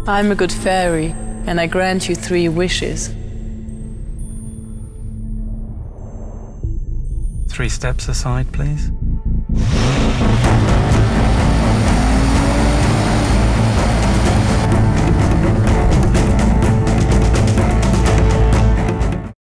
I'm a good fairy, and I grant you 3 wishes. 3 steps aside, please.